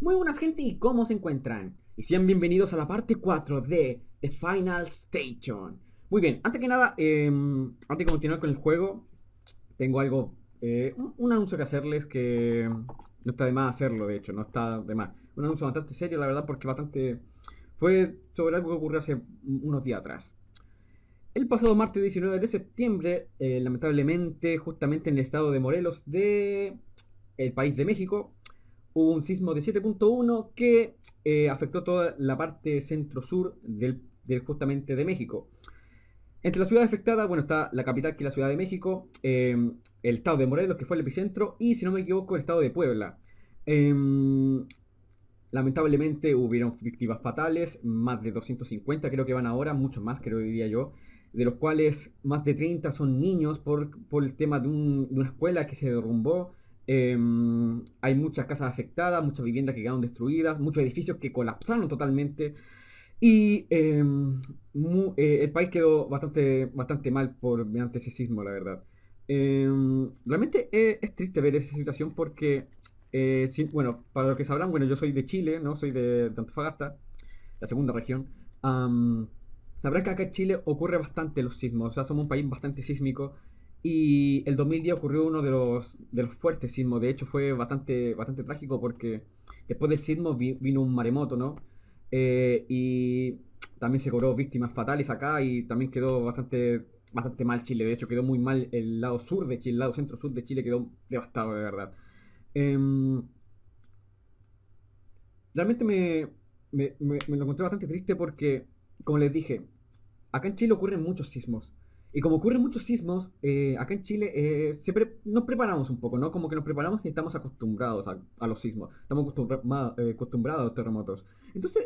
Muy buenas gente, ¿y cómo se encuentran? Y sean bienvenidos a la parte 4 de The Final Station. Muy bien, antes que nada, antes de continuar con el juego, tengo algo, un anuncio que hacerles que no está de más hacerlo, de hecho, no está de más. Un anuncio bastante serio, la verdad, porque bastante fue sobre algo que ocurrió hace unos días atrás. El pasado martes 19 de septiembre, lamentablemente, justamente en el estado de Morelos de el país de México, hubo un sismo de 7.1 que afectó toda la parte centro-sur justamente de México. Entre las ciudades afectadas, bueno, está la capital que es la Ciudad de México, el estado de Morelos que fue el epicentro y si no me equivoco el estado de Puebla. Em, Lamentablemente hubieron víctimas fatales, más de 250 creo que van ahora, muchos más creo diría yo, de los cuales más de 30 son niños por el tema de una escuela que se derrumbó. Hay muchas casas afectadas, muchas viviendas que quedaron destruidas, muchos edificios que colapsaron totalmente y el país quedó bastante mal mediante ese sismo, la verdad. Realmente es triste ver esa situación porque bueno, para los que sabrán, bueno, yo soy de Chile, ¿no? Soy de Antofagasta, la segunda región. Sabrán que acá en Chile ocurre bastante los sismos, o sea, somos un país bastante sísmico. Y el 2010 ocurrió uno de los fuertes sismos, de hecho fue bastante trágico porque después del sismo vino un maremoto, ¿no? Y también se cobró víctimas fatales acá y también quedó bastante mal Chile, de hecho quedó muy mal el lado sur de Chile, el lado centro-sur de Chile quedó devastado de verdad. Em, Realmente me lo encontré bastante triste porque, como les dije, acá en Chile ocurren muchos sismos. Y como ocurren muchos sismos, acá en Chile nos preparamos un poco, ¿no? Como que nos preparamos y estamos acostumbrados a los sismos. Estamos acostumbrados a los terremotos. Entonces,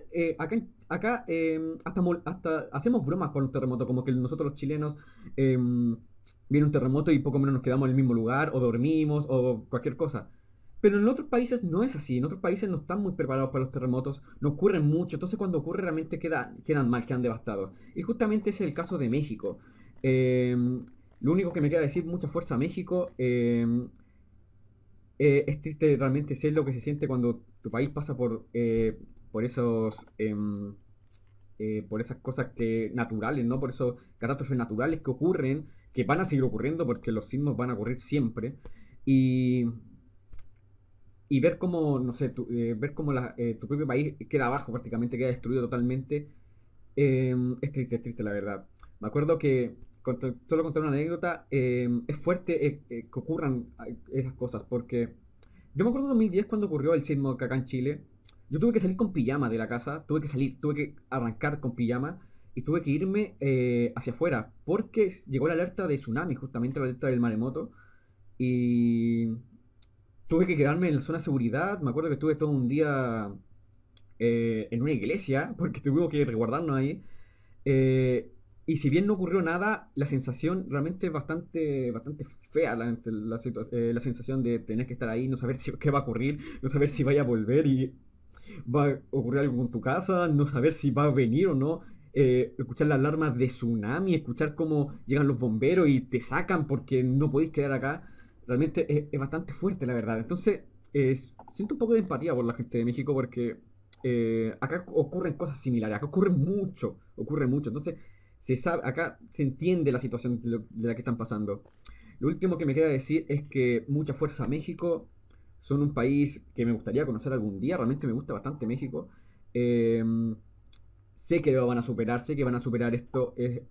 hasta hacemos bromas con los terremotos, como que nosotros los chilenos viene un terremoto y poco menos nos quedamos en el mismo lugar, o dormimos, o cualquier cosa. Pero en otros países no es así, en otros países no están muy preparados para los terremotos, no ocurren mucho, entonces cuando ocurre realmente quedan mal, quedan devastados. Y justamente ese es el caso de México. Eh, lo único que me queda decir, mucha fuerza a México. Es triste realmente ser lo que se siente cuando tu país pasa por por esas cosas naturales, ¿no? Por esos catástrofes naturales que ocurren, que van a seguir ocurriendo porque los sismos van a ocurrir siempre. Y y ver cómo, no sé, ver cómo tu propio país queda abajo, prácticamente queda destruido totalmente, es triste la verdad. Me acuerdo que, solo contar una anécdota, es fuerte que ocurran esas cosas, porque yo me acuerdo de 2010 cuando ocurrió el sismo acá en Chile, yo tuve que salir con pijama de la casa, tuve que arrancar con pijama y tuve que irme hacia afuera, porque llegó la alerta de tsunami, justamente la alerta del maremoto, y tuve que quedarme en la zona de seguridad. Me acuerdo que estuve todo un día en una iglesia, porque tuvimos que resguardarnos ahí. Eh, y si bien no ocurrió nada, la sensación realmente es bastante fea, la sensación de tener que estar ahí, no saber qué va a ocurrir, no saber si vaya a volver y va a ocurrir algo con tu casa, no saber si va a venir o no. Escuchar las alarmas de tsunami, escuchar cómo llegan los bomberos y te sacan porque no podéis quedar acá, realmente es bastante fuerte, la verdad. Entonces, siento un poco de empatía por la gente de México porque acá ocurren cosas similares, acá ocurre mucho. Entonces, acá se entiende la situación de la que están pasando. Lo último que me queda decir es que mucha fuerza a México. Son un país que me gustaría conocer algún día. Realmente me gusta bastante México. Eh, Sé que lo van a superar, sé que van a superar esto.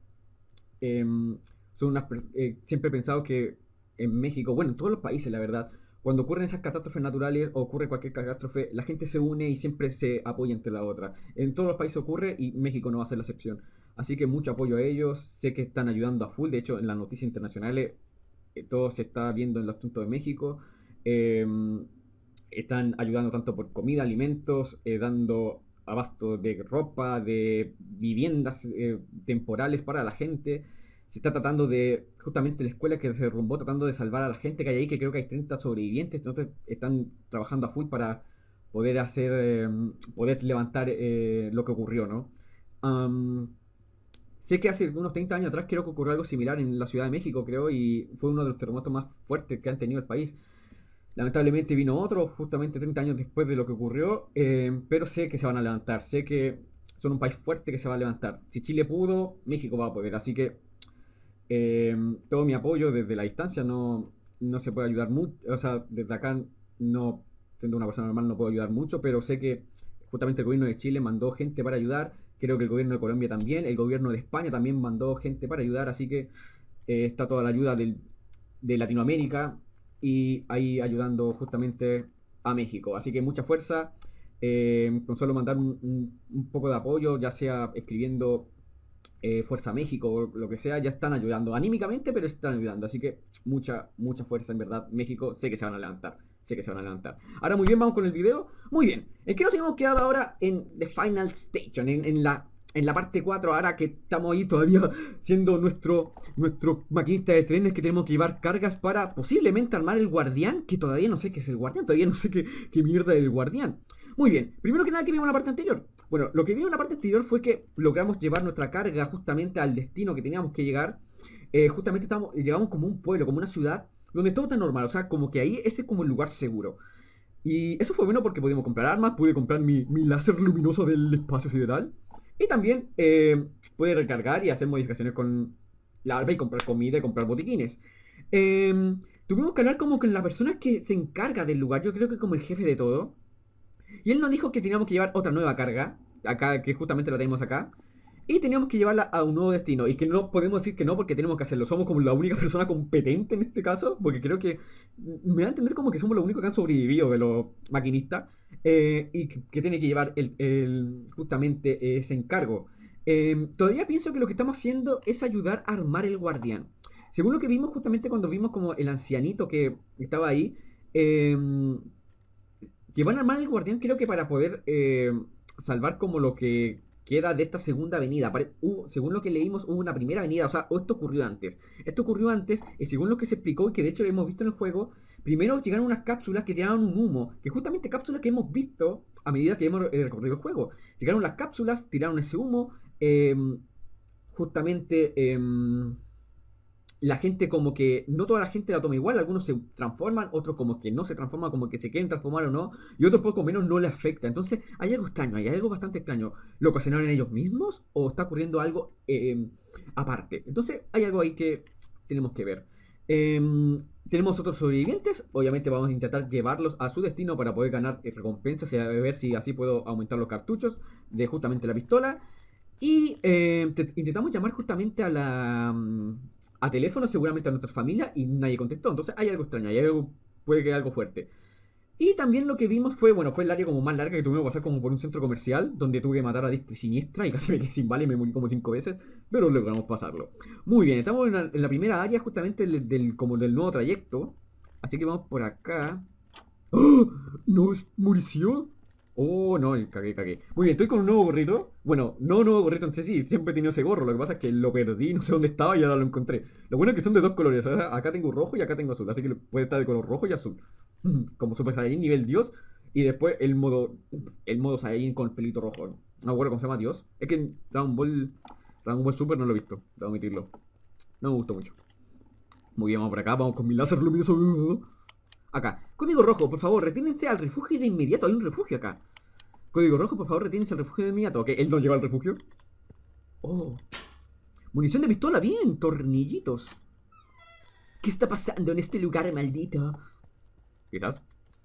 Siempre he pensado que en México, bueno, en todos los países, la verdad, cuando ocurren esas catástrofes naturales o ocurre cualquier catástrofe, la gente se une y siempre se apoya entre la otra. En todos los países ocurre y México no va a ser la excepción. Así que mucho apoyo a ellos. Sé que están ayudando a full. De hecho, en las noticias internacionales todo se está viendo en los asuntos de México. Eh, Están ayudando tanto por comida, alimentos, dando abasto de ropa, de viviendas temporales para la gente. Se está tratando de, justamente la escuela que se derrumbó, tratando de salvar a la gente que hay ahí, que creo que hay 30 sobrevivientes, entonces están trabajando a full para poder levantar lo que ocurrió, ¿no? Am, Sé que hace unos 30 años atrás creo que ocurrió algo similar en la Ciudad de México, creo, y fue uno de los terremotos más fuertes que han tenido el país. Lamentablemente vino otro, justamente 30 años después de lo que ocurrió, pero sé que se van a levantar, sé que son un país fuerte que se va a levantar. Si Chile pudo, México va a poder, así que todo mi apoyo desde la distancia, no se puede ayudar mucho, o sea, desde acá no, siendo una persona normal no puedo ayudar mucho, pero sé que justamente el gobierno de Chile mandó gente para ayudar, creo que el gobierno de Colombia también, el gobierno de España también mandó gente para ayudar, así que está toda la ayuda de Latinoamérica y ahí ayudando justamente a México. Así que mucha fuerza, con solo mandar un poco de apoyo, ya sea escribiendo Fuerza México o lo que sea, ya están ayudando anímicamente, pero están ayudando. Así que mucha fuerza, en verdad. México, sé que se van a levantar. Sé que se van a levantar. Ahora muy bien, vamos con el video. Muy bien. ¿En qué nos hemos quedado ahora? En The Final Station, en la parte 4, ahora que estamos ahí todavía siendo nuestro maquinista de trenes, que tenemos que llevar cargas para posiblemente armar el guardián, que todavía no sé qué es el guardián, todavía no sé qué mierda es el guardián. Muy bien, primero que nada, ¿qué vimos en la parte anterior? Bueno, lo que vimos en la parte anterior fue que logramos llevar nuestra carga justamente al destino que teníamos que llegar. Justamente llegamos como un pueblo, como una ciudad, donde todo está normal, o sea, como que ahí ese es como el lugar seguro. Y eso fue bueno porque pudimos comprar armas, pude comprar mi láser luminoso del espacio sideral. Y también pude recargar y hacer modificaciones con la arma y comprar comida y comprar botiquines. Tuvimos que hablar como con la persona que se encarga del lugar, yo creo que como el jefe de todo. Y él nos dijo que teníamos que llevar otra nueva carga, acá, que justamente la tenemos acá. Y teníamos que llevarla a un nuevo destino. Y que no podemos decir que no porque tenemos que hacerlo. Somos como la única persona competente en este caso. Porque creo que me da a entender como que somos los únicos que han sobrevivido de los maquinistas. Y que tiene que llevar justamente ese encargo. Todavía pienso que lo que estamos haciendo es ayudar a armar el guardián. Según lo que vimos justamente cuando vimos como el ancianito que estaba ahí. Que van a armar el guardián creo que para poder salvar como lo que queda de esta segunda avenida. Según lo que leímos, hubo una primera avenida, o sea, esto ocurrió antes. Esto ocurrió antes, y según lo que se explicó y que de hecho lo hemos visto en el juego, primero llegaron unas cápsulas que tiraban un humo, que justamente cápsulas que hemos visto a medida que hemos recorrido el juego. Llegaron las cápsulas, tiraron ese humo, justamente la gente como que, no toda la gente la toma igual, algunos se transforman, otros como que no se transforman, como que se quieren transformar o no, y otros poco menos no le afecta. Entonces hay algo extraño, hay algo bastante extraño. ¿Lo ocasionaron ellos mismos o está ocurriendo algo aparte? Entonces hay algo ahí que tenemos que ver. Tenemos otros sobrevivientes, obviamente vamos a intentar llevarlos a su destino para poder ganar recompensas y a ver si así puedo aumentar los cartuchos de justamente la pistola. Y intentamos llamar justamente a teléfono, seguramente a nuestra familia, y nadie contestó. Entonces hay algo extraño, puede que haya algo fuerte. Y también lo que vimos fue, bueno, fue el área como más larga que tuvimos que pasar como por un centro comercial, donde tuve que matar a diestra y siniestra y casi me quedé sin bala y me morí como 5 veces, pero logramos pasarlo. Muy bien, estamos en la primera área justamente como del nuevo trayecto. Así que vamos por acá. ¡Oh! ¿No es munición? Oh, no, cagué. Muy bien, estoy con un nuevo gorrito. Bueno, no un nuevo gorrito en sí, siempre he tenido ese gorro. Lo que pasa es que lo perdí, no sé dónde estaba y ahora lo encontré. Lo bueno es que son de dos colores, ¿sabes? Acá tengo rojo y acá tengo azul, así que puede estar de color rojo y azul. Como Super Saiyajin nivel Dios. Y después el modo Saiyajin con el pelito rojo. No me acuerdo cómo se llama Dios. Es que en Dragon Ball Super no lo he visto, debo admitirlo. No me gustó mucho. Muy bien, vamos por acá, vamos con mi láser luminoso. Acá. Código rojo, por favor, retínense al refugio de inmediato. Hay un refugio acá. Código rojo, por favor, retínense al refugio de inmediato. Ok, él no lleva al refugio. Oh. Munición de pistola, bien. Tornillitos. ¿Qué está pasando en este lugar maldito? Quizás.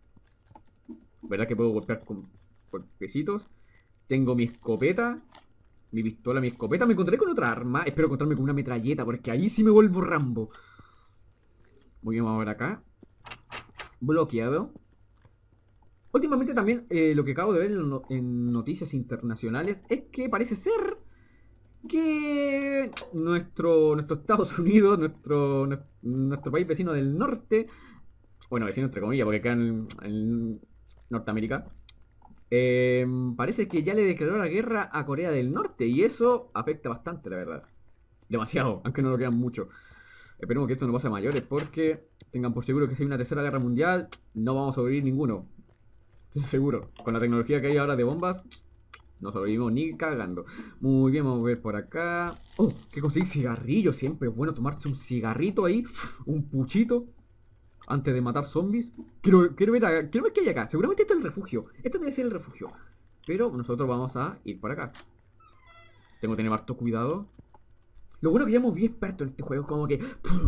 ¿Verdad que puedo golpear con golpecitos? Tengo mi escopeta. Mi pistola, mi escopeta. Me encontraré con otra arma. Espero encontrarme con una metralleta, porque ahí sí me vuelvo Rambo. Muy bien, vamos a ver acá. Bloqueado. Últimamente también lo que acabo de ver en noticias internacionales es que parece ser que nuestro Estados Unidos, nuestro país vecino del norte, bueno, vecino entre comillas, porque acá en Norteamérica, parece que ya le declaró la guerra a Corea del Norte y eso afecta bastante, la verdad. Demasiado, aunque no lo crean mucho. Esperemos que esto no pase a mayores porque tengan por seguro que si hay una tercera guerra mundial no vamos a sobrevivir ninguno. Estoy seguro. Con la tecnología que hay ahora de bombas no sobrevivimos ni cagando. Muy bien, vamos a ver por acá. Oh, que conseguir cigarrillos. Siempre es bueno tomarse un cigarrito ahí. Un puchito. antes de matar zombies. Quiero ver qué hay acá. Seguramente esto es el refugio. Esto debe ser el refugio. Pero nosotros vamos a ir por acá. Tengo que tener harto cuidado. Lo bueno que ya hemos bien experto en este juego. Como que...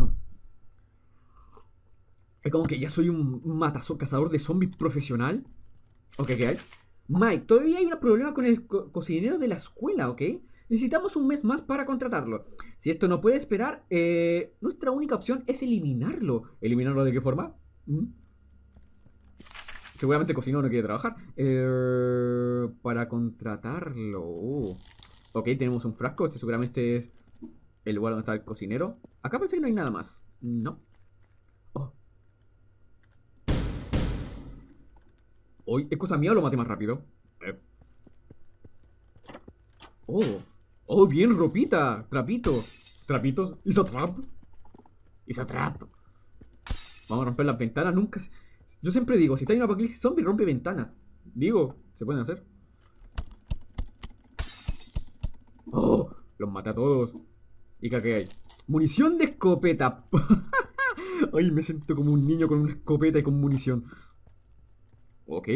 Es como que ya soy un cazador de zombies profesional. Ok, ¿qué hay? Mike, todavía hay un problema con el cocinero de la escuela, ¿ok? Necesitamos un mes más para contratarlo. Si esto no puede esperar, nuestra única opción es eliminarlo. ¿Eliminarlo de qué forma? ¿Mm? Seguramente el cocinero no quiere trabajar. Para contratarlo. Ok, tenemos un frasco. Este seguramente es el lugar donde está el cocinero. Acá parece que no hay nada más. No. Oh. Hoy, ¿es cosa mía o lo maté más rápido? Oh. Oh, bien, ropita. Trapito. Trapitos. Is a trap. Is a trap. Vamos a romper las ventanas. Yo siempre digo, si está en una apocalipsis zombie, rompe ventanas. Digo, se pueden hacer. Oh, los maté a todos. ¿Y qué hay? Munición de escopeta. Ay, me siento como un niño con una escopeta y con munición. Ok.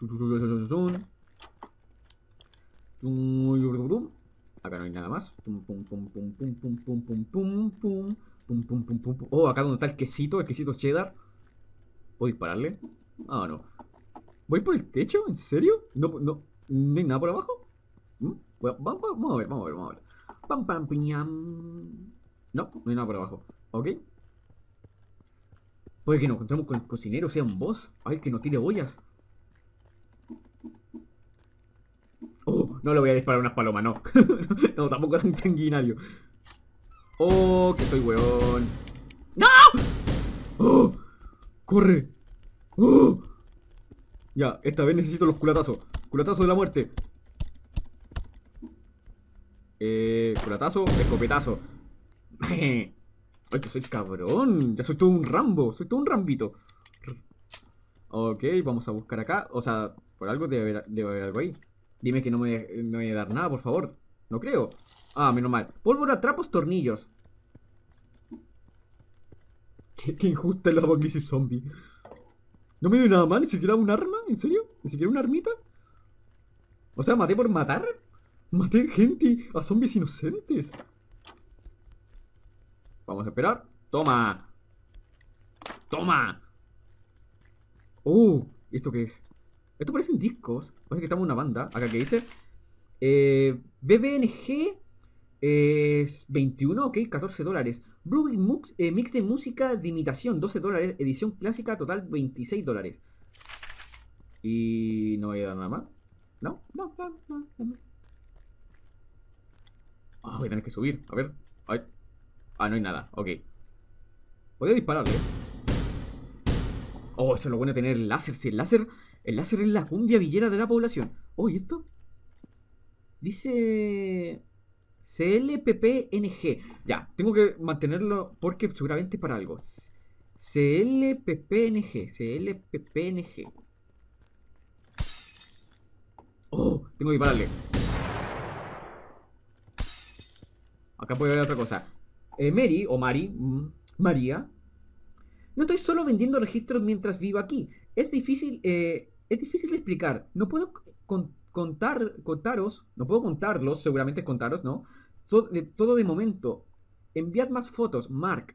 Acá no hay nada más. Oh, acá donde está el quesito cheddar. ¿Puedo dispararle? Ah, no. ¿Voy por el techo? ¿En serio? ¿No hay nada por abajo? Bueno, vamos a ver, vamos a ver, vamos a ver. Pam, pam, piñam. No hay nada por abajo. ¿Ok? Puede que nos encontremos con el cocinero, sea un boss. Ay, que no tire ollas. Oh, no le voy a disparar unas palomas, no. No, tampoco tan sanguinario. Oh, que soy weón. ¡No! ¡Oh! ¡Corre! ¡Oh! Ya, esta vez necesito los culatazos. Culatazo de la muerte. Culatazo, escopetazo. Ay, que soy cabrón. Ya soy todo un Rambo. Soy todo un Rambito. Ok, vamos a buscar acá. O sea, por algo debe haber algo ahí. Dime que no me voy a dar nada, por favor. No creo. Ah, menos mal. Pólvora, trapos, tornillos. Qué injusta es la apocalipsis zombie. No me dio nada más, ni siquiera un arma. ¿En serio? ¿Ni siquiera una armita? O sea, maté por matar. Maté gente a zombies inocentes. Vamos a esperar. ¡Toma! ¡Toma! ¿Esto qué es? Esto parecen discos. Parece que estamos en una banda. Acá que dice BBNG 21, ok, $14. Brewing Mix de música de imitación, $12. Edición clásica, total $26. Y no voy a dar nada más. No. Voy a tener que subir. A ver. Ay. Ah, no hay nada. Ok. Podría dispararle. Oh, eso es lo bueno de tener el láser. Si el láser es la cumbia villera de la población. Oh, ¿y esto? Dice CLPPNG. Ya, tengo que mantenerlo porque seguramente para algo. CLPPNG. Oh, tengo que dispararle. Acá puede haber otra cosa. Mary, o Mari, María. No estoy solo vendiendo registros mientras vivo aquí. Es difícil de explicar. No puedo contaros, no puedo contarlos, seguramente contaros, ¿no? Todo de momento. Enviad más fotos, Mark.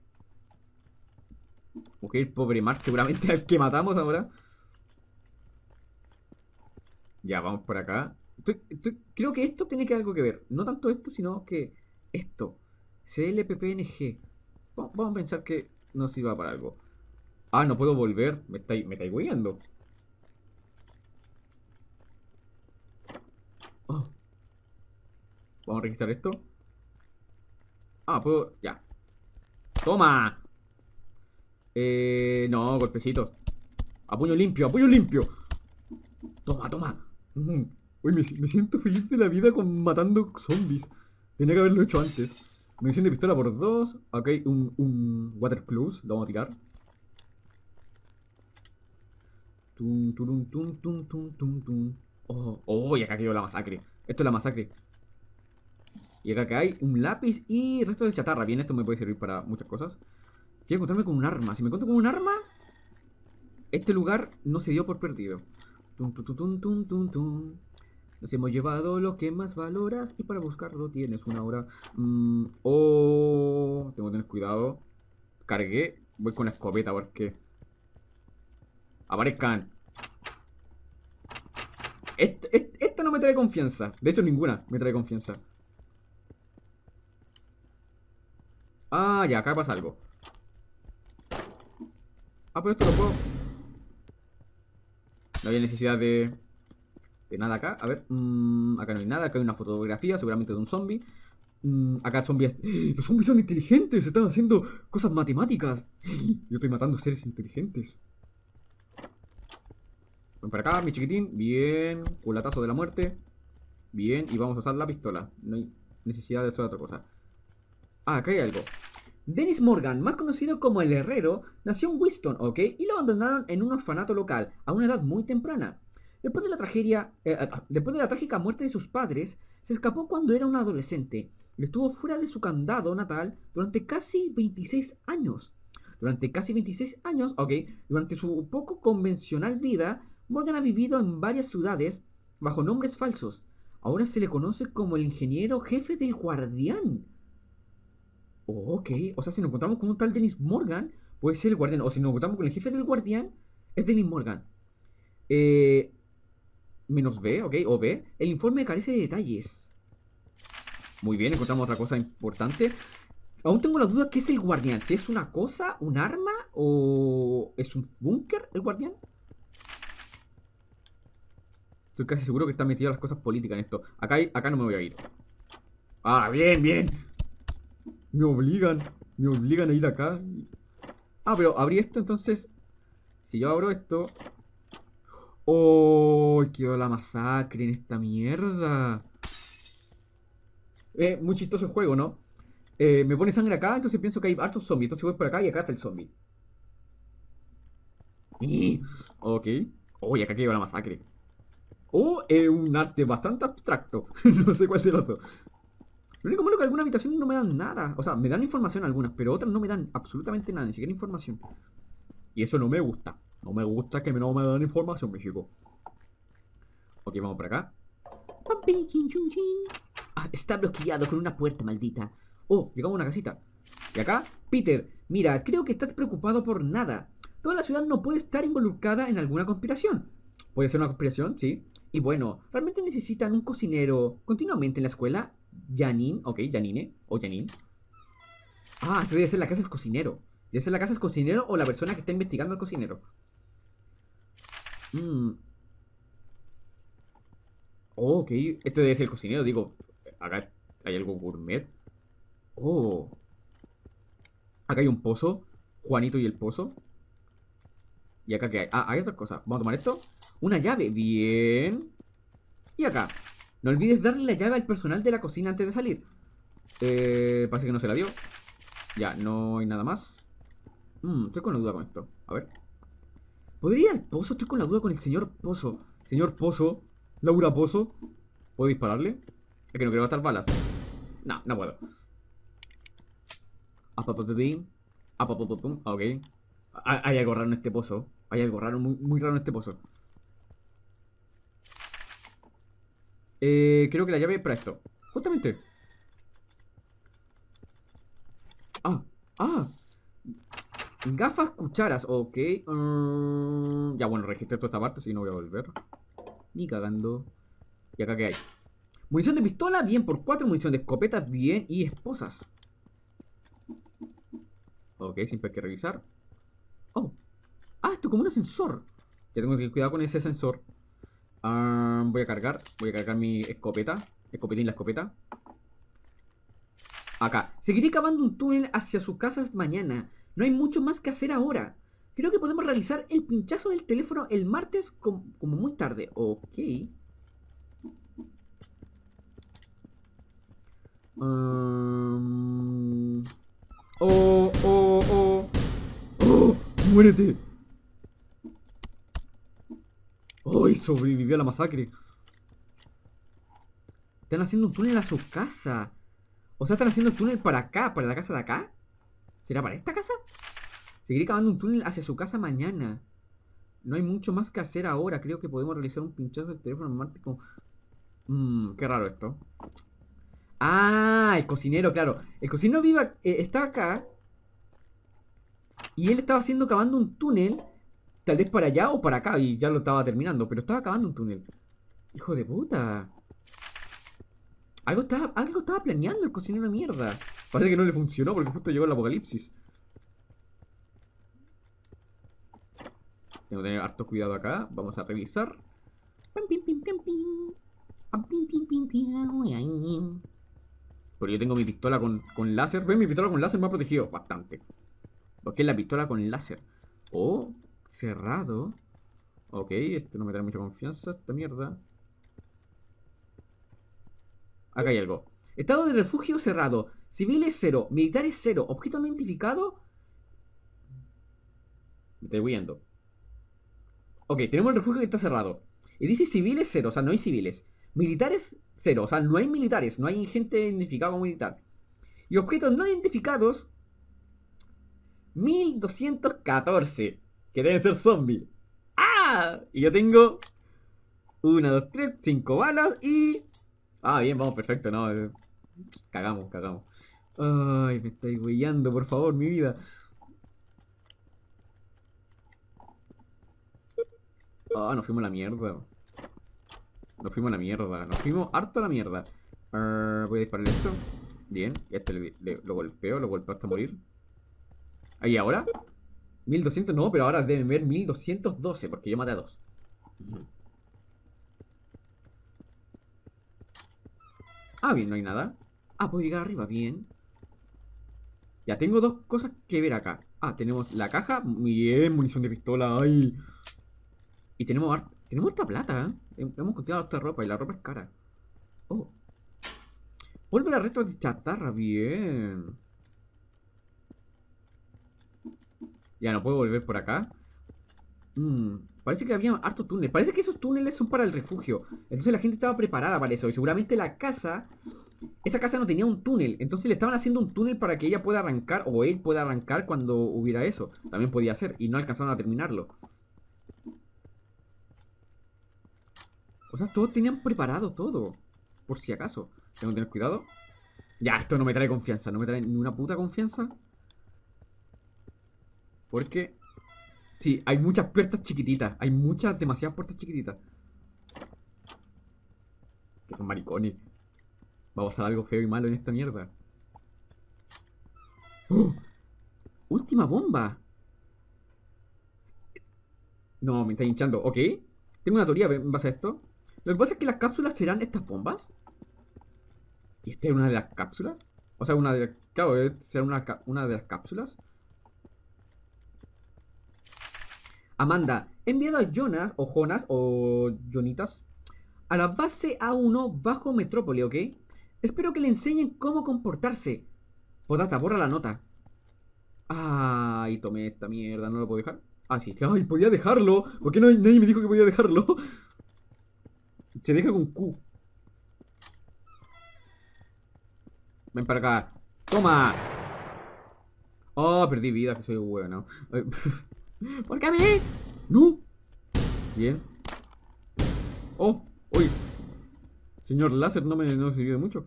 Ok, pobre Mark, seguramente al que matamos ahora. Ya, vamos por acá. Creo que esto tiene que algo que ver. No tanto esto, sino que esto. CLPPNG. Vamos a pensar que no sirva para algo. Ah, no puedo volver. Me estáis guiando. Oh. Vamos a registrar esto. Ah, puedo... Ya. ¡Toma! No, golpecitos. A puño limpio, a puño limpio. Toma. Uy, me siento feliz de la vida con matando zombies. Tenía que haberlo hecho antes. Munición de pistola por 2. Ok, un water close. Lo vamos a tirar. Y acá quedó la masacre. Esto es la masacre. Y acá que hay un lápiz y resto de chatarra. Bien, esto me puede servir para muchas cosas. Quiero encontrarme con un arma. Si me encuentro con un arma, Este lugar no se dio por perdido. Tun, tun, tun, tun, tun, tun, tun. Nos hemos llevado lo que más valoras y para buscarlo tienes una hora. Oh, tengo que tener cuidado. Cargué. Voy con la escopeta porque... Aparezcan. Esta no me trae confianza. De hecho, ninguna me trae confianza. Ah, ya, acá pasa algo. Ah, pero esto lo puedo... No había necesidad de nada acá. A ver, acá no hay nada. Acá hay una fotografía, seguramente de un zombie. Acá zombies... Los zombies son inteligentes, están haciendo cosas matemáticas. Yo estoy matando seres inteligentes. Ven para acá, mi chiquitín. Bien, culatazo de la muerte. Bien, y vamos a usar la pistola. No hay necesidad de hacer otra cosa. Ah, acá hay algo. Dennis Morgan, más conocido como el Herrero, nació en Winston, ¿ok? Y lo abandonaron en un orfanato local, a una edad muy temprana. Después de la trágica muerte de sus padres, se escapó cuando era un adolescente. Y estuvo fuera de su candado natal durante casi 26 años. Durante casi 26 años, ¿ok? Durante su poco convencional vida, Morgan ha vivido en varias ciudades bajo nombres falsos. Ahora se le conoce como el ingeniero jefe del Guardián. Oh, ok, o sea, si nos encontramos con un tal Dennis Morgan, puede ser el guardián. O si nos encontramos con el jefe del guardián, es Dennis Morgan. Eh, menos B, ok, o B. El informe carece de detalles. Muy bien, encontramos otra cosa importante. Aún tengo la duda qué es el guardián. Si es una cosa, un arma o es un búnker el guardián. Estoy casi seguro que están metidas las cosas políticas en esto. Acá no me voy a ir. Ah, bien, bien. Me obligan a ir acá. Ah, pero abrí esto, entonces si yo abro esto... ¡Oh! Quedó la masacre en esta mierda. Muy chistoso el juego, ¿no? Me pone sangre acá, entonces pienso que hay hartos zombies. Entonces voy por acá y acá está el zombie. Ok. Oh, y acá quedó la masacre. Oh, un arte bastante abstracto. No sé cuál de los dos. Lo único malo es que algunas habitaciones no me dan nada. O sea, me dan información algunas, pero otras no me dan absolutamente nada, ni siquiera información. Y eso no me gusta. No me gusta que no me dan información, mi chico. Ok, vamos por acá. Ah, está bloqueado con una puerta maldita. Oh, llegamos a una casita. Y acá, Peter, mira, creo que estás preocupado por nada. Toda la ciudad no puede estar involucrada en alguna conspiración. Puede ser una conspiración, sí. Y bueno, ¿realmente necesitan un cocinero continuamente en la escuela? Janine, ok, Janine, o Janine. Ah, esto debe ser la casa del cocinero. Debe ser la casa del cocinero o la persona que está investigando al cocinero. Oh, ok, esto debe ser el cocinero, digo. Acá hay algo gourmet. Oh, acá hay un pozo. Juanito y el pozo. ¿Y acá qué hay? Ah, hay otra cosa. Vamos a tomar esto. Una llave, bien. Y acá, no olvides darle la llave al personal de la cocina antes de salir. Parece que no se la dio. Ya, no hay nada más. Estoy con la duda con esto. A ver. ¿Podría ir al pozo? Estoy con la duda con el señor Pozo. Señor Pozo. Laura Pozo. ¿Puedo dispararle? Es que no quiero gastar balas. No, no puedo. Apapapapim. Apapapapum. Ok. Hay algo raro en este pozo. Hay algo raro, muy, muy raro en este pozo. Creo que la llave es para esto. Justamente. Ah, ah. Gafas, cucharas, ok. Ya bueno, registré toda esta parte, así que no voy a volver. Ni cagando. ¿Y acá qué hay? Munición de pistola, bien por 4. Munición de escopeta, bien. Y esposas. Ok, siempre hay que revisar. Oh. Ah, esto es como un ascensor. Ya tengo que tener cuidado con ese ascensor. Voy a cargar mi escopeta. Escopetín la escopeta. Acá. Seguiré cavando un túnel hacia sus casas mañana. No hay mucho más que hacer ahora. Creo que podemos realizar el pinchazo del teléfono el martes como muy tarde. Ok. Oh, oh, oh. ¡Oh! ¡Muérete! ¡Ay! Sobrevivió a la masacre. Están haciendo un túnel a su casa. O sea, están haciendo el túnel para acá, para la casa de acá. ¿Será para esta casa? Seguiré cavando un túnel hacia su casa mañana. No hay mucho más que hacer ahora. Creo que podemos realizar un pinchazo del teléfono automático. Qué raro esto. Ah, el cocinero, claro. El cocinero vive, está acá. Y él estaba haciendo, cavando un túnel. Tal vez para allá o para acá. Y ya lo estaba terminando. Pero estaba cavando un túnel. Hijo de puta. Algo estaba planeando el cocinero de mierda. Parece que no le funcionó porque justo llegó el apocalipsis. Tengo que tener harto cuidado acá. Vamos a revisar. Pam, pim, pim, pim, pim. Pam, pim, pim, pim, pim. Porque yo tengo mi pistola con láser. ¿Ves? Mi pistola con láser me ha protegido bastante. Porque es la pistola con láser. Oh, cerrado. Ok, este no me da mucha confianza, esta mierda. Acá hay algo. Estado de refugio cerrado. Civiles 0, militares 0, objeto no identificado. Me estoy huyendo. Ok, tenemos el refugio que está cerrado. Y dice civiles 0, o sea, no hay civiles. Militares 0, o sea, no hay militares, no hay gente identificada como militar. Y objetos no identificados 1214, que deben ser zombies. ¡Ah! Y yo tengo 1, 2, 3, 5 balas y... Ah, bien, vamos, perfecto, no. Cagamos, cagamos. Ay, me estáis huellando, por favor, mi vida. Ah, nos fuimos a la mierda. Nos fuimos a la mierda. Nos fuimos harto a la mierda. Voy a dispararle esto. Bien, este lo golpeo hasta morir. ¿Ahí ahora? 1200 no, pero ahora deben ver 1212 porque yo maté a dos. Ah, bien, no hay nada. Ah, puedo llegar arriba, bien. Ya tengo dos cosas que ver acá. Ah, tenemos la caja. Bien, munición de pistola. Ay. Y tenemos esta plata, ¿eh? Hemos cultivado esta ropa y la ropa es cara. Oh. Vuelve a la retro de chatarra, bien. Ya no puedo volver por acá. Parece que había hartos túneles. Parece que esos túneles son para el refugio. Entonces la gente estaba preparada para eso. Y seguramente la casa... Esa casa no tenía un túnel. Entonces le estaban haciendo un túnel para que ella pueda arrancar. O él pueda arrancar cuando hubiera eso. También podía ser. Y no alcanzaron a terminarlo. O sea, todos tenían preparado todo. Por si acaso. Tengo que tener cuidado. Ya, esto no me trae confianza. No me trae ni una puta confianza. Porque... Sí, hay muchas puertas chiquititas. Hay muchas, demasiadas puertas chiquititas. Que son maricones. Va a pasar algo feo y malo en esta mierda. ¡Oh! ¡Última bomba! No, me está hinchando. Ok. Tengo una teoría en base a esto. Lo que pasa es que las cápsulas serán estas bombas. ¿Y esta es una de las cápsulas? O sea, una de... Claro, será una de las cápsulas. Amanda, he enviado a Jonas o Jonitas a la base A1 bajo Metrópoli, ¿ok? Espero que le enseñen cómo comportarse. Podata, borra la nota. Ay, tomé esta mierda, ¿no lo puedo dejar? Ah, sí, ay, podía dejarlo. ¿Por qué nadie me dijo que podía dejarlo? Se deja con Q. Ven para acá. ¡Toma! Oh, perdí vida, que soy bueno. ¿Por qué a mí? ¡No! Bien. Oh, uy. Señor láser no sirvió de mucho.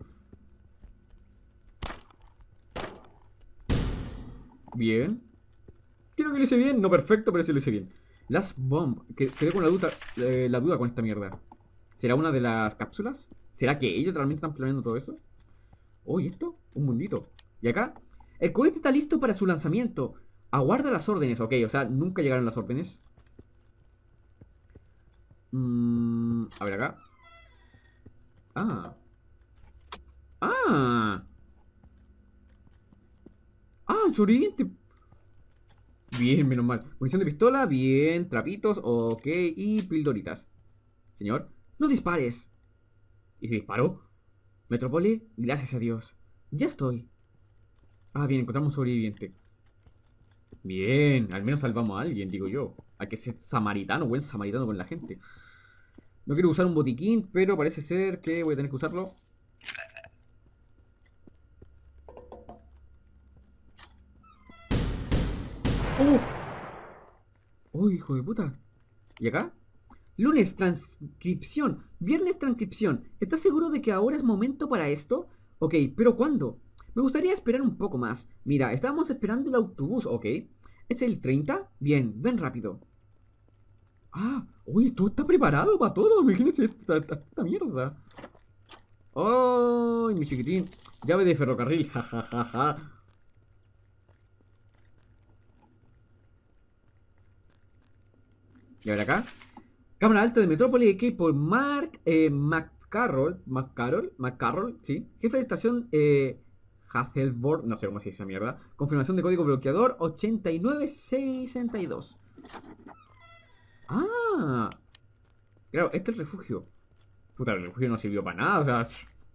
Bien. Creo que lo hice bien. No perfecto, pero sí lo hice bien. Last Bomb. Quedé con la duda con esta mierda. ¿Será una de las cápsulas? ¿Será que ellos realmente están planeando todo eso? Oh, ¿y esto? Un mundito. ¿Y acá? El cohete está listo para su lanzamiento. Aguarda las órdenes. Ok, o sea, nunca llegaron las órdenes. A ver acá. Ah. Ah. Ah, el sobreviviente. Bien, menos mal. Munición de pistola, bien. Trapitos, ok. Y pildoritas. Señor, no dispares. ¿Y si disparo? Metrópoli, gracias a Dios. Ya estoy. Ah, bien, encontramos un sobreviviente. Bien, al menos salvamos a alguien, digo yo. Hay que ser samaritano, buen samaritano con la gente. No quiero usar un botiquín, pero parece ser que voy a tener que usarlo. ¡Oh! ¡Oh, hijo de puta! ¿Y acá? Lunes, transcripción. Viernes, transcripción. ¿Estás seguro de que ahora es momento para esto? Ok, ¿pero cuándo? Me gustaría esperar un poco más. Mira, estábamos esperando el autobús, ¿ok? ¿Es el 30? Bien, ven rápido. Ah, uy, tú estás preparado para todo. Imagínese esta mierda. ¡Ay, mi chiquitín! Llave de ferrocarril, jajajaja. Y ahora acá. Cámara alta de Metrópoli aquí por Mark McCarroll, sí. Jefe de estación Hasselborn, no sé cómo se dice esa mierda. Confirmación de código bloqueador 89662. Ah, claro, este es el refugio. Puta, el refugio no sirvió para nada, o sea,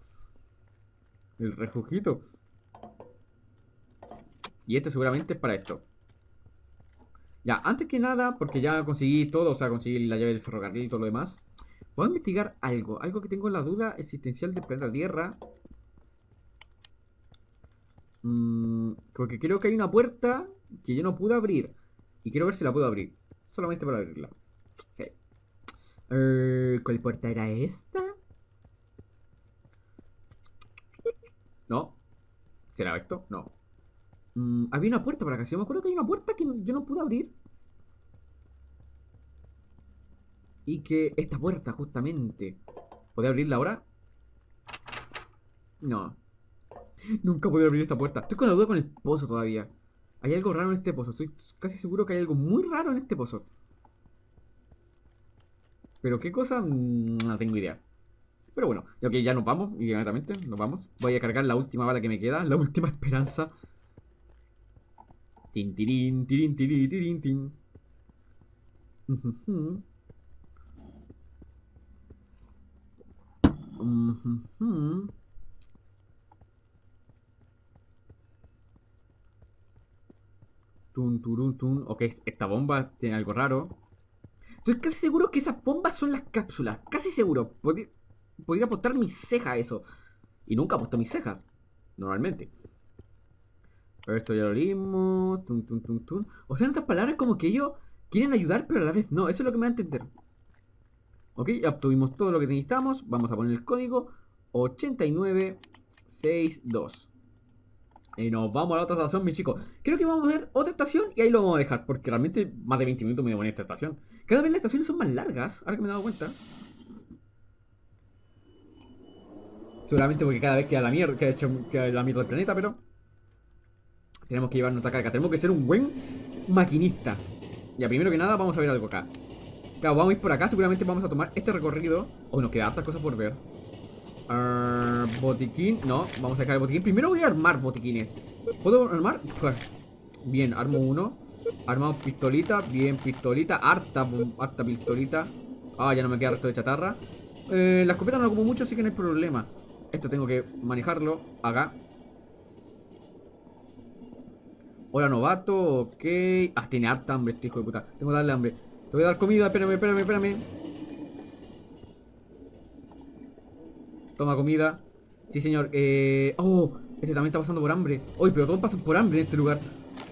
el refugito. Y este seguramente es para esto. Ya, antes que nada, porque ya conseguí todo, o sea, conseguí la llave del ferrocarril y todo lo demás. Voy a investigar algo que tengo en la duda existencial del planeta Tierra. Porque creo que hay una puerta que yo no pude abrir. Y quiero ver si la puedo abrir. Solamente para abrirla. Sí. ¿Cuál puerta era esta? No. ¿Será esto? No. Había una puerta por acá. Si yo me acuerdo que hay una puerta que yo no pude abrir. Y que esta puerta, justamente. ¿Podría abrirla ahora? No. Nunca podré abrir esta puerta. Estoy con la duda con el pozo todavía. Hay algo raro en este pozo. Estoy casi seguro que hay algo muy raro en este pozo. Pero qué cosa, no tengo idea. Pero bueno, ok, ya nos vamos, inmediatamente, nos vamos. Voy a cargar la última bala que me queda, la última esperanza. Tin, tirín, tirín, tirín, tirín, tin. Ujujú. Ujujú. Tun, turun, tun. Ok, esta bomba tiene algo raro. Estoy casi seguro que esas bombas son las cápsulas. Casi seguro. Podría apostar mi ceja a eso. Y nunca apuesto mis cejas. Normalmente. Pero esto ya lo vimos. Tun, tun, tun, tun. O sea, en otras palabras, como que ellos quieren ayudar, pero a la vez no. Eso es lo que me va a entender. Ok, ya obtuvimos todo lo que necesitamos. Vamos a poner el código 8962. Y nos vamos a la otra estación, mis chicos. Creo que vamos a ver otra estación y ahí lo vamos a dejar. Porque realmente más de 20 minutos me demoré en esta estación. Cada vez las estaciones son más largas, ahora que me he dado cuenta. Seguramente porque cada vez queda la mierda, queda la mierda del planeta, pero tenemos que llevar nuestra carga. Tenemos que ser un buen maquinista. Ya, primero que nada, vamos a ver algo acá. Claro, vamos a ir por acá, seguramente vamos a tomar este recorrido. Oh, nos queda hartas cosas por ver. Botiquín, no, vamos a dejar el botiquín. Primero voy a armar botiquines. ¿Puedo armar? Pues, bien, armo uno. Armamos pistolita, bien, pistolita. Harta pistolita. Ah, ya no me queda resto de chatarra. La escopeta no la ocupo mucho, así que no hay problema. Esto tengo que manejarlo acá. Hola, novato, ok. Ah, tiene harta hambre este hijo de puta. Tengo que darle hambre. Te voy a dar comida, espérame. Toma comida. Sí, señor. Oh, este también está pasando por hambre. Uy, pero todos pasan por hambre en este lugar.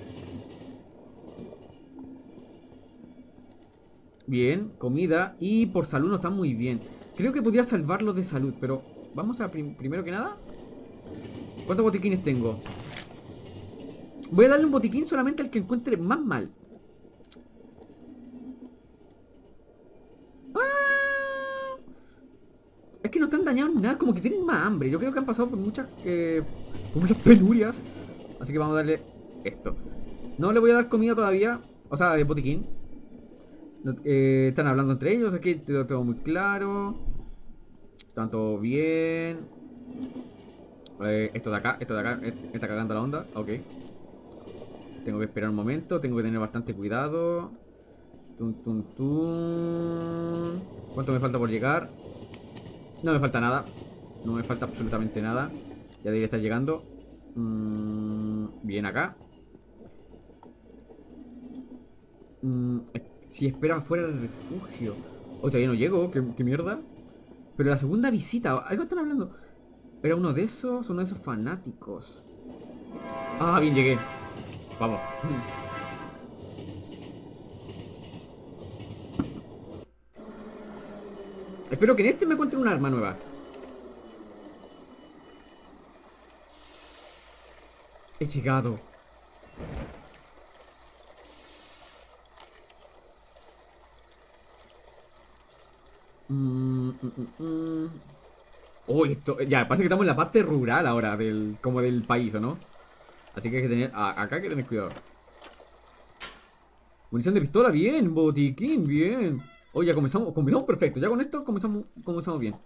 Bien, comida. Y por salud no están muy bien. Creo que podría salvarlos de salud, pero vamos a primero que nada. ¿Cuántos botiquines tengo? Voy a darle un botiquín solamente al que encuentre más mal. ¡Ah! Es que no están dañados ni nada, como que tienen más hambre. Yo creo que han pasado por muchas penurias. Así que vamos a darle esto. No le voy a dar comida todavía. O sea, de botiquín. Están hablando entre ellos, aquí te lo tengo muy claro. Están todo bien. Esto de acá está cagando la onda. Ok. Tengo que esperar un momento, tengo que tener bastante cuidado. Tun, tun, tun. ¿Cuánto me falta por llegar? No me falta nada. No me falta absolutamente nada. Ya debería estar llegando. Bien acá. Si espera fuera del refugio. Oh, todavía no llego, ¿qué mierda? Pero la segunda visita, algo están hablando. Era uno de esos fanáticos. Ah, bien, llegué. Vamos. Espero que en este me encuentre un arma nueva. He llegado. Uy, esto, ya, parece que estamos en la parte rural ahora, como del país, ¿o no? Así que hay que tener, acá hay que tener cuidado. Munición de pistola, bien, botiquín, bien. Oye, ya comenzamos perfecto, ya con esto comenzamos bien.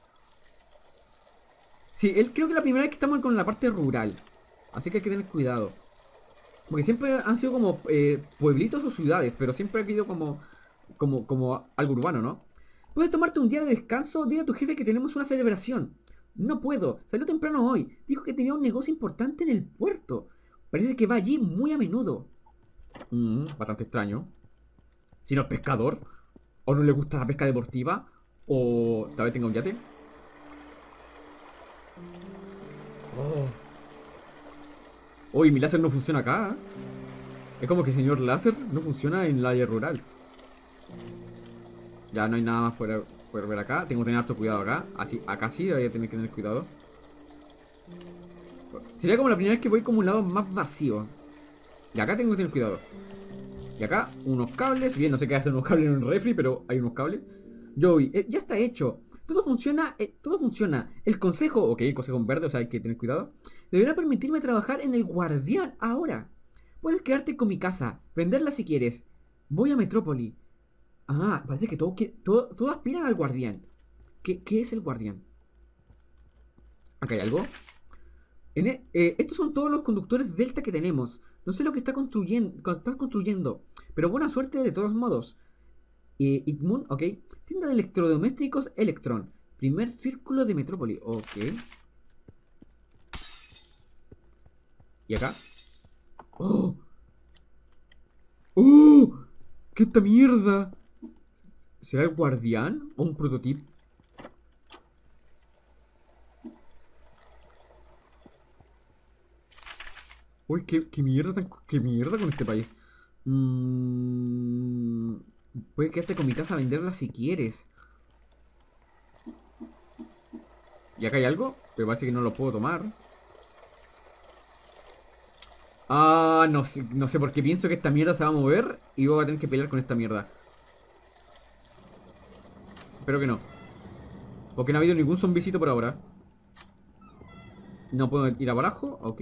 Sí, él creo que la primera vez que estamos con la parte rural. Así que hay que tener cuidado. Porque siempre han sido como pueblitos o ciudades, pero siempre ha habido como algo urbano, ¿no? Puedes tomarte un día de descanso, dile a tu jefe que tenemos una celebración. No puedo, salió temprano hoy. Dijo que tenía un negocio importante en el puerto. Parece que va allí muy a menudo. Bastante extraño. Si no es pescador, o no le gusta la pesca deportiva, o tal vez tenga un yate. Oh. Uy, mi láser no funciona acá. Es como que el señor láser no funciona en la área rural. Ya no hay nada más por ver acá. Tengo que tener harto cuidado acá. Así, acá sí voy a tener que tener cuidado. Sería como la primera vez que voy como un lado más vacío. Y acá tengo que tener cuidado. Y acá unos cables. Bien, no sé qué hacen unos cables en un refri, pero hay unos cables. Joey, ya está hecho. Todo funciona, todo funciona. El consejo, ok, el consejo en verde, o sea, hay que tener cuidado. Deberá permitirme trabajar en el Guardián ahora. Puedes quedarte con mi casa, venderla si quieres. Voy a Metrópoli. Ah, parece que todo aspiran al Guardián. ¿Qué es el Guardián? ¿Acá hay algo? Estos son todos los conductores Delta que tenemos. No sé lo que estás construyendo, pero buena suerte de todos modos. Igmun, ok. Tienda de electrodomésticos Electron. Primer círculo de Metrópoli, ok. ¿Y acá? ¡Oh! ¡Oh! ¿Qué esta mierda? ¿Será el guardián o un prototipo? Uy, qué mierda con este país. Mm, Puedes quedarte con mi casa a venderla si quieres. ¿Y acá hay algo? Pero parece que no lo puedo tomar. Ah, no sé por qué pienso que esta mierda se va a mover y voy a tener que pelear con esta mierda. Espero que no. Porque no ha habido ningún zombicito por ahora. No puedo ir abajo, ok.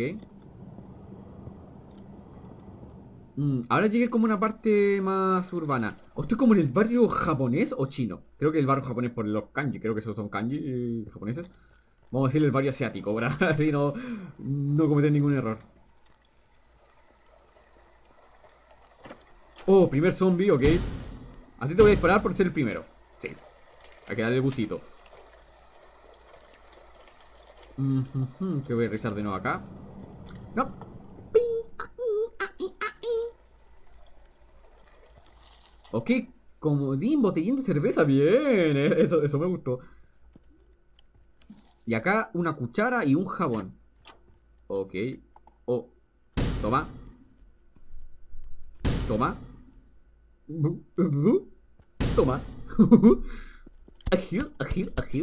Ahora llegué como una parte más urbana. O estoy como en el barrio japonés o chino. Creo que el barrio japonés por los kanji. Creo que esos son kanji japoneses. Vamos a decirle el barrio asiático, para así no cometer ningún error. Oh, primer zombie, ok. A ti te voy a disparar por ser el primero. Sí. Hay que darle el gustito. Que voy a revisar de nuevo acá. No. Ok, comodín, botellín de cerveza. Bien, eso me gustó. Y acá una cuchara y un jabón. Ok. Oh, toma. Toma. Toma. Agil, agil, agil.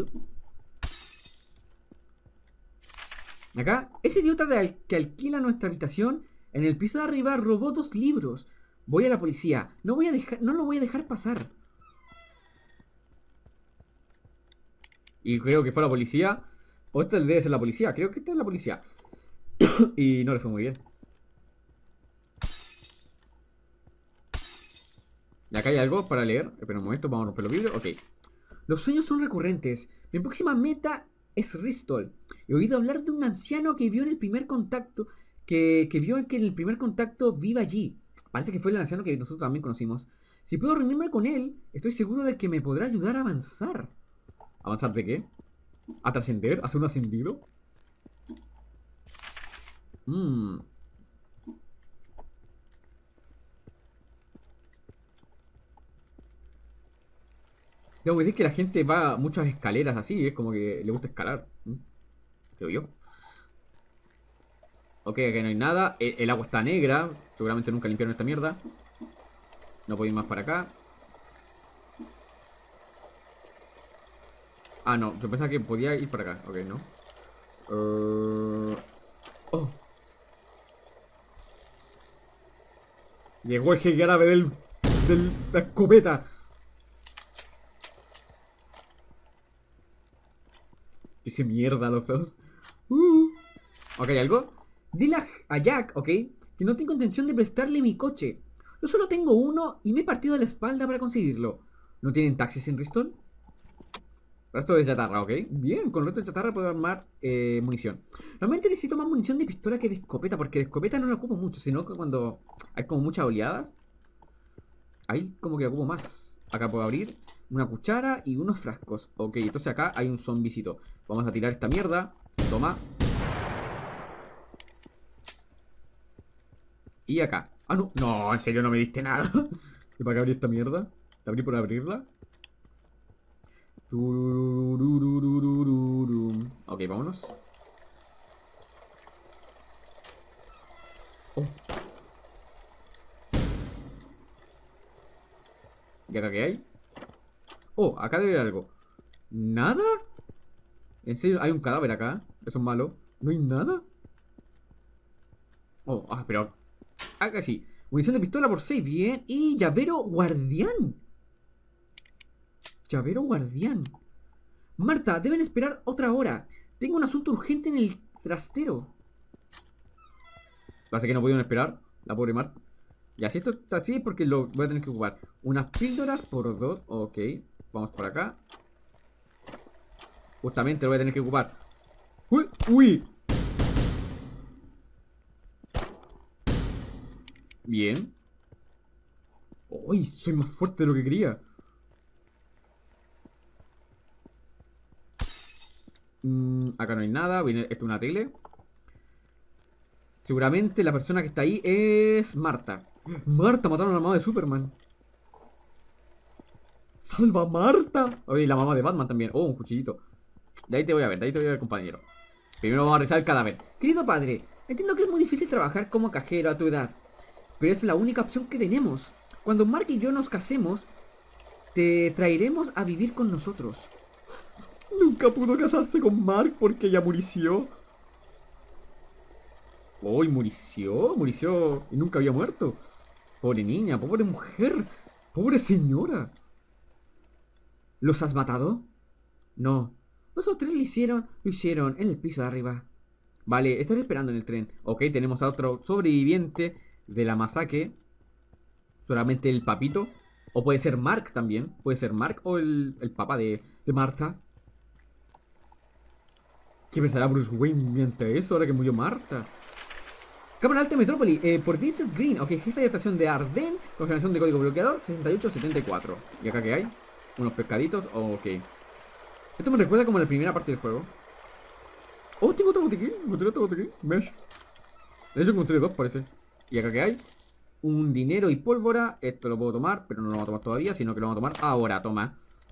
Acá, ese idiota que alquila nuestra habitación en el piso de arriba robó 2 libros. Voy a la policía. No lo voy a dejar pasar. Y creo que fue la policía. O esta debe ser la policía. Creo que esta es la policía. Y no le fue muy bien. Y acá hay algo para leer. Espera un momento, vamos a romper los vidrios. Ok. Los sueños son recurrentes. Mi próxima meta es Ristol. He oído hablar de un anciano que vio en el primer contacto. Que vio que en el primer contacto vive allí. Parece que fue el anciano que nosotros también conocimos. Si puedo reunirme con él, estoy seguro de que me podrá ayudar a avanzar. ¿Avanzar de qué? ¿A trascender? ¿A hacer un ascendido? Mmm. Debo decir que la gente va a muchas escaleras así, es como que le gusta escalar. Creo yo. Ok, aquí no hay nada. El agua está negra. Seguramente nunca limpiaron esta mierda. No puedo ir más para acá. Ah, no, yo pensaba que podía ir para acá. Ok, no. Oh, llegó el jeque árabe de la escopeta. Dice mierda los dos. Ok, ¿algo? Dile a Jack, ok, que no tengo intención de prestarle mi coche. Yo solo tengo uno y me he partido la espalda para conseguirlo. ¿No tienen taxis en Bristol? Resto de chatarra, ok. Bien, con el resto de chatarra puedo armar munición. Realmente necesito más munición de pistola que de escopeta, porque de escopeta no la ocupo mucho, sino que cuando hay como muchas oleadas, ahí como que la ocupo más. Acá puedo abrir una cuchara y unos frascos. Ok, entonces acá hay un zombicito. Vamos a tirar esta mierda. Toma. Y acá. Ah, no. No, en serio no me diste nada. ¿Y para qué abrí esta mierda? ¿La abrí por abrirla? Tururururururum. Ok, vámonos. Oh, ¿y acá qué hay? Oh, acá debe haber algo. ¿Nada? ¿En serio? Hay un cadáver acá. Eso es malo. ¿No hay nada? Oh, pero... Acá sí. Munición de pistola por 6, bien. Y llavero guardián. Llavero guardián. Marta, deben esperar otra hora. Tengo un asunto urgente en el trastero. Pasa que no pudieron esperar. La pobre Marta. Ya, si esto está así es porque lo voy a tener que ocupar. Unas píldoras por 2. Ok. Vamos por acá. Justamente lo voy a tener que ocupar. ¡Uy! ¡Uy! Bien. ¡Uy! Soy más fuerte de lo que quería. Acá no hay nada. Viene, esto es una tele. Seguramente la persona que está ahí es Marta. Marta, mataron a la mamá de Superman. ¡Salva a Marta! Oye, la mamá de Batman también. Oh, un cuchillito. De ahí te voy a ver, de ahí te voy a ver, compañero. Primero vamos a revisar el cadáver. Querido padre, entiendo que es muy difícil trabajar como cajero a tu edad, pero es la única opción que tenemos. Cuando Mark y yo nos casemos, te traeremos a vivir con nosotros. Nunca pudo casarse con Mark porque ella murió. Uy, murió y nunca había muerto. Pobre niña, pobre mujer, pobre señora. ¿Los has matado? No. Dos o tres lo hicieron en el piso de arriba. Vale, estaré esperando en el tren. Ok, tenemos a otro sobreviviente de la masacre. Solamente el papito. O puede ser Mark también. Puede ser Mark o el papá de Marta. ¿Qué pensará Bruce Wayne ante eso ahora que murió Marta? Cámara Alta Metrópoli, por Vincent Green, ok, jefe de estación de Arden, confirmación de código bloqueador 6874. ¿Y acá qué hay? Unos pescaditos, ok. Esto me recuerda como a la primera parte del juego. Oh, tengo otro botiquín, encontré otro botiquín, mesh. De hecho encontré dos parece. ¿Y acá qué hay? Un dinero y pólvora, esto lo puedo tomar, pero no lo vamos a tomar todavía, sino que lo vamos a tomar ahora, toma.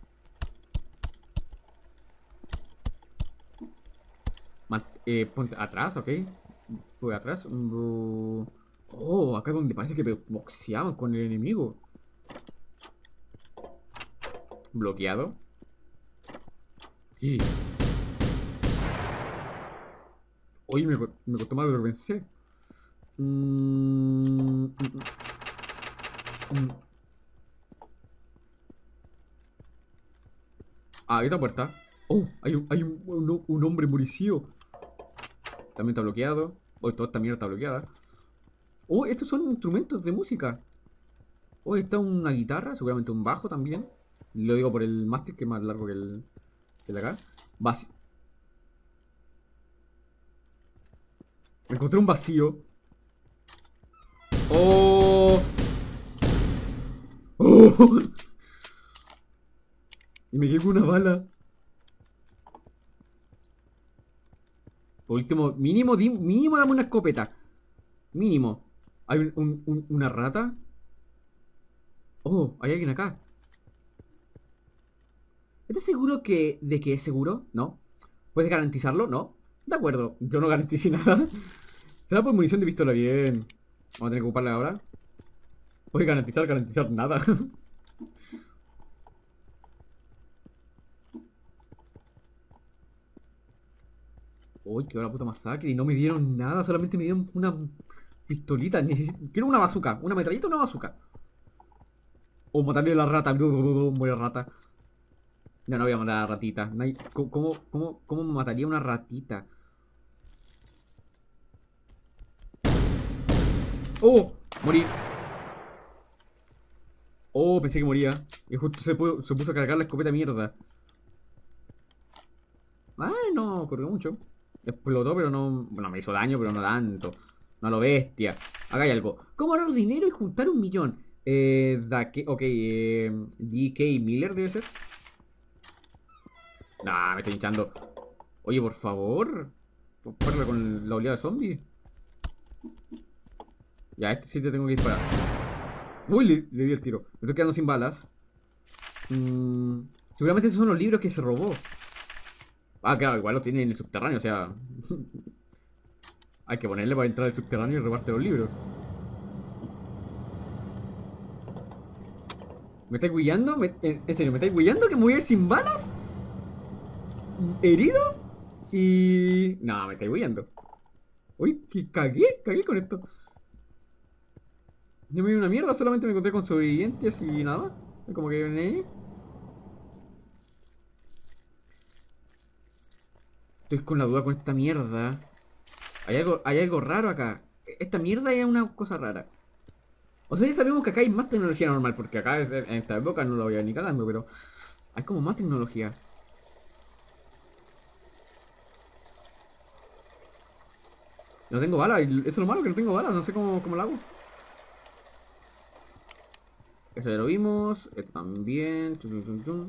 Ponte atrás, ok. Voy atrás. Oh, acá es donde parece que boxeaban con el enemigo. Bloqueado. Y... Oye, me costó más de lo que pensé. Mm. Ah, hay otra puerta. Oh, hay un hombre muricio. También está bloqueado. Oh, toda esta mierda está bloqueada. Oh, estos son instrumentos de música. Oh, está una guitarra, seguramente un bajo también. Lo digo por el mástil que es más largo que el de acá. Encontré un vacío. Oh. Oh. Y me quedé con una bala. Por último, mínimo, mínimo dame una escopeta. Mínimo. Hay una rata. Oh, hay alguien acá. ¿Estás seguro de que es seguro? ¿No? ¿Puedes garantizarlo? ¿No? De acuerdo, yo no garanticé nada. Te da por munición de pistola, bien. Vamos a tener que ocuparla ahora. Puedes garantizar nada. Uy, qué hora puta masacre. Y no me dieron nada, solamente me dieron una pistolita. Quiero una bazooka, una metralleta o una bazooka. O matarle a la rata. Voy a rata. Ya no voy a matar a la ratita. ¿Cómo mataría a una ratita? ¡Oh! Morí. Oh, pensé que moría. Y justo se puso a cargar la escopeta mierda. Ah, no, corrió mucho. Explotó, pero no... Bueno, me hizo daño, pero no tanto. No a lo bestia. Acá hay algo. ¿Cómo ahorrar dinero y juntar 1 millón? Ok, DK Miller debe ser. Nah, me estoy hinchando. Oye, por favor. Parla con la oleada de zombies. Ya, este sí te tengo que disparar. Uy, le di el tiro. Me estoy quedando sin balas. Mm, seguramente esos son los libros que se robó. Ah, claro, igual los tiene en el subterráneo, o sea... hay que ponerle para entrar al subterráneo y robarte los libros. ¿Me estáis guiando? ¿En serio? ¿Me estáis guiando que me voy a ir sin balas? ¿Herido? Y... No, me estáis guiando. Uy, que cagué con esto. Yo me di una mierda, solamente me encontré con sobrevivientes y nada. Como que... Estoy con la duda con esta mierda. Hay algo raro acá. Esta mierda es una cosa rara. O sea, ya sabemos que acá hay más tecnología normal, porque acá en esta época no lo voy a ni cagando, pero... Hay como más tecnología. No tengo balas, y eso es lo malo, que no tengo balas, no sé cómo lo hago. Eso ya lo vimos, esto también. Chun, chun, chun, chun.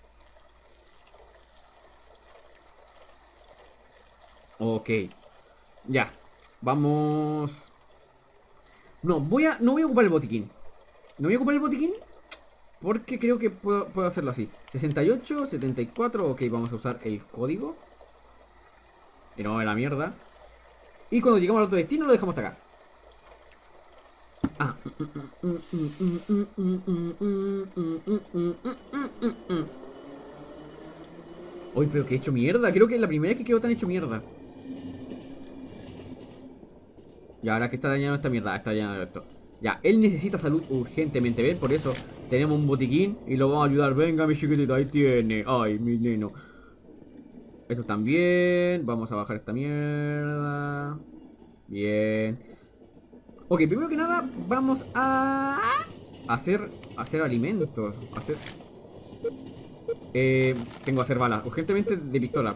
Ok, ya. Vamos. No voy a ocupar el botiquín. No voy a ocupar el botiquín porque creo que puedo hacerlo así. 68, 74, ok, vamos a usar el código. Y no de la mierda. Y cuando llegamos al otro destino lo dejamos hasta acá. Ah. Uy, pero que he hecho mierda. Creo que es la primera vez que quedo tan hecho mierda. Y ahora que está dañado esta mierda, está dañado esto. Ya, él necesita salud urgentemente, ¿ven? Por eso tenemos un botiquín y lo vamos a ayudar. Venga, mi chiquitito, ahí tiene. Ay, mi neno. Esto también. Vamos a bajar esta mierda. Bien. Ok, primero que nada, vamos a hacer alimentos. Tengo que hacer balas. Urgentemente de pistola.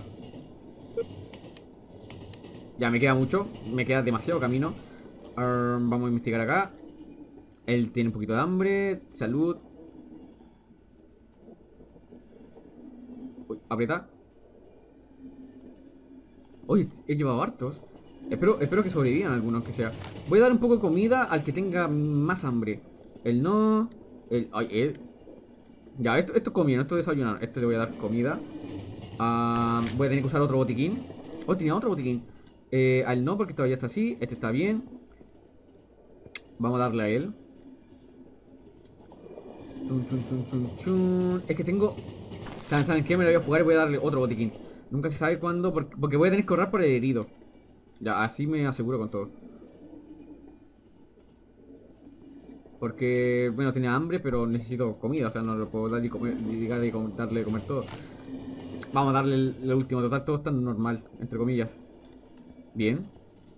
Ya me queda mucho. Me queda demasiado camino. Vamos a investigar acá. Él tiene un poquito de hambre. Salud. Uy, aprieta. Uy, he llevado hartos. Espero que sobrevivan algunos que sea. Voy a dar un poco de comida al que tenga más hambre. Él no. Él. Ya, esto es comida, esto es desayunar. Este le voy a dar comida. Voy a tener que usar otro botiquín. Oh, tenía otro botiquín. Al no, porque todavía está así. Este está bien. Vamos a darle a él. Chun, chun, chun, chun, chun. Es que tengo... ¿Saben qué? Me lo voy a jugar y voy a darle otro botiquín. Nunca se sabe cuándo, porque voy a tener que ahorrar por el herido. Ya, así me aseguro con todo. Porque, bueno, tenía hambre, pero necesito comida. O sea, no lo puedo dar y darle de comer todo. Vamos a darle el último. Total, todo está normal, entre comillas. Bien.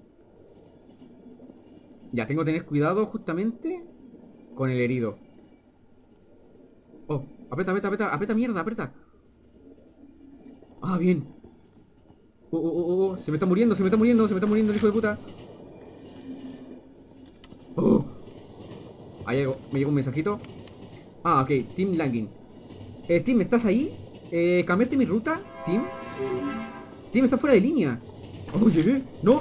Ya, tengo que tener cuidado justamente con el herido. Oh, aprieta, mierda, aprieta. Ah, bien. Se me está muriendo, el hijo de puta. Oh, hay algo, me llegó un mensajito. Ah, ok, Team Lagging. Team, ¿estás ahí? ¿Cambiaste mi ruta? Team. Team, está fuera de línea. Oh, llegué. No.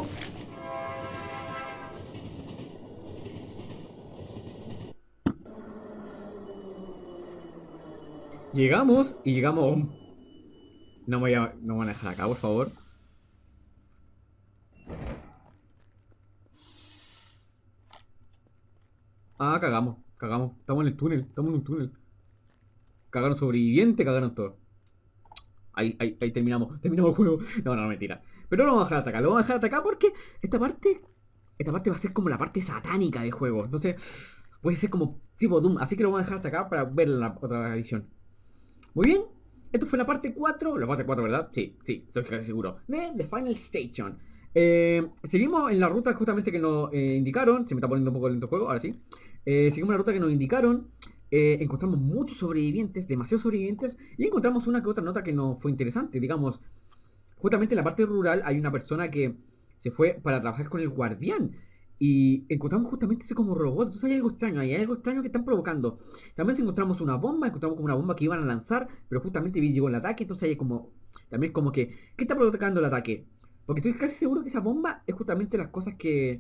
Llegamos y llegamos. No me van a dejar acá, por favor. Ah, cagamos. Estamos en el túnel, estamos en un túnel. Cagaron sobreviviente, cagaron todo. ahí terminamos el juego. No, no, mentira. Pero no lo vamos a dejar hasta acá, lo vamos a dejar hasta acá porque esta parte va a ser como la parte satánica del juego. Entonces, puede ser como tipo Doom. Así que lo vamos a dejar hasta acá para ver la otra edición. Muy bien. Esto fue la parte 4, ¿verdad? Sí, estoy casi seguro. De The Final Station. Seguimos en la ruta justamente que nos indicaron. Se me está poniendo un poco lento el juego, ahora sí. Seguimos la ruta que nos indicaron. Encontramos muchos sobrevivientes, demasiados sobrevivientes. Y encontramos una que otra nota que nos fue interesante. Digamos, justamente en la parte rural hay una persona que se fue para trabajar con el guardián. Y encontramos justamente ese como robot. Entonces hay algo extraño que están provocando. También encontramos una bomba, encontramos como una bomba que iban a lanzar, pero justamente llegó el ataque. Entonces hay como, también como que, ¿qué está provocando el ataque? Porque estoy casi seguro que esa bomba es justamente las cosas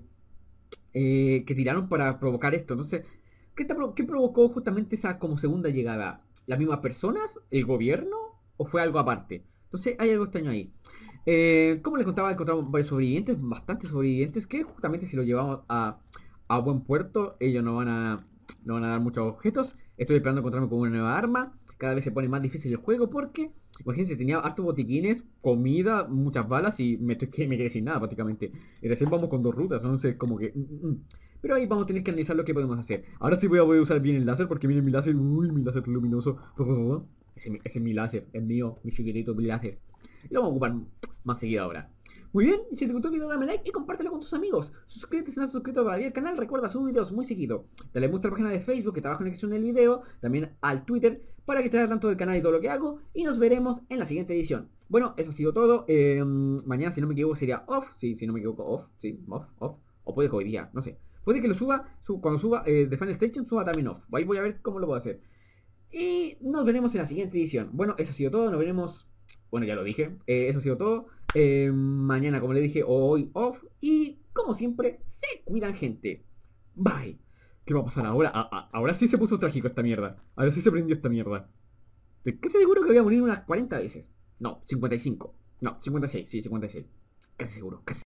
que tiraron para provocar esto. Entonces, ¿qué provocó justamente esa como segunda llegada? ¿Las mismas personas? ¿El gobierno? ¿O fue algo aparte? Entonces hay algo extraño ahí. Como les contaba, encontramos varios sobrevivientes, bastantes sobrevivientes, que justamente si lo llevamos a buen puerto, ellos no van a dar muchos objetos. Estoy esperando encontrarme con una nueva arma. Cada vez se pone más difícil el juego porque, imagínense, tenía hartos botiquines, comida, muchas balas y me quedé sin nada prácticamente. Y recién vamos con 2 rutas, entonces como que... Pero ahí vamos a tener que analizar lo que podemos hacer. Ahora sí voy a usar bien el láser porque miren mi láser, uy, mi láser luminoso. Ese es mi láser, es mío, mi chiquitito, mi láser. Y lo vamos a ocupar más seguido ahora. Muy bien, y si te gustó el video dame like y compártelo con tus amigos. Suscríbete si no has suscrito todavía al canal, recuerda subir videos muy seguido. Dale me gusta a la página de Facebook que está abajo en la descripción del video, también al Twitter, para que te hagas tanto del canal y todo lo que hago. Y nos veremos en la siguiente edición. Bueno, eso ha sido todo. Mañana, si no me equivoco, sería off. Sí, si no me equivoco, off. Sí, off. O puede que hoy día, no sé. Puede que lo cuando suba The Final Station, suba también off. Ahí voy a ver cómo lo puedo hacer. Y nos veremos en la siguiente edición. Bueno, eso ha sido todo. Nos veremos. Bueno, ya lo dije. Eso ha sido todo. Mañana, como le dije, hoy off. Y como siempre, se cuidan, gente. Bye. ¿Qué va a pasar ahora? Ahora sí se puso trágico esta mierda. Ahora sí se prendió esta mierda. ¿De qué seguro que voy a morir unas 40 veces? No, 55. No, 56. Sí, 56. Casi seguro. Casi.